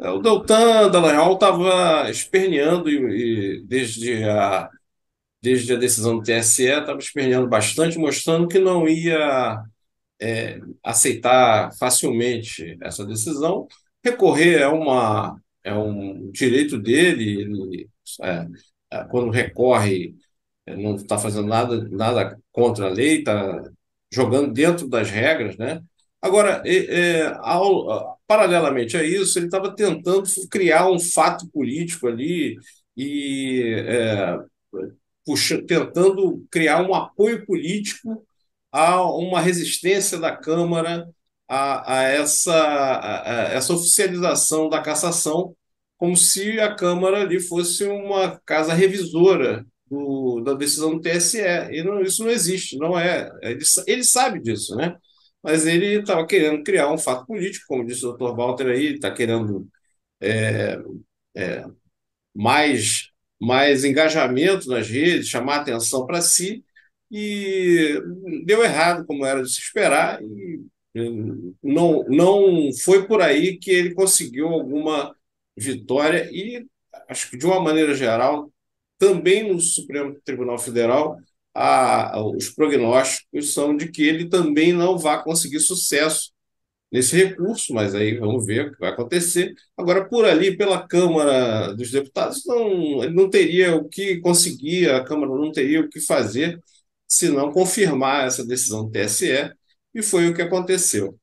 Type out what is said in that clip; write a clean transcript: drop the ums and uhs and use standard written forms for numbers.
O Deltan Dallagnol estava esperneando desde a decisão do TSE, estava esperneando bastante, mostrando que não ia aceitar facilmente essa decisão. Recorrer é um direito dele, é, quando recorre, não está fazendo nada contra a lei, está jogando dentro das regras, né? Agora, paralelamente a isso, ele estava tentando criar um fato político ali e tentando criar um apoio político a uma resistência da Câmara a essa oficialização da cassação, como se a Câmara ali fosse uma casa revisora da decisão do TSE. E não, isso não existe, não é. Ele sabe disso, né? Mas ele estava querendo criar um fato político, como disse o doutor Walter aí, está querendo mais, mais engajamento nas redes, chamar atenção para si, e deu errado, como era de se esperar, e não foi por aí que ele conseguiu alguma vitória, e acho que, de uma maneira geral, também no Supremo Tribunal Federal, os prognósticos são de que ele também não vai conseguir sucesso nesse recurso, mas aí vamos ver o que vai acontecer. Agora, por ali, pela Câmara dos Deputados, não, ele não teria o que conseguir, a Câmara não teria o que fazer, se não confirmar essa decisão do TSE, e foi o que aconteceu.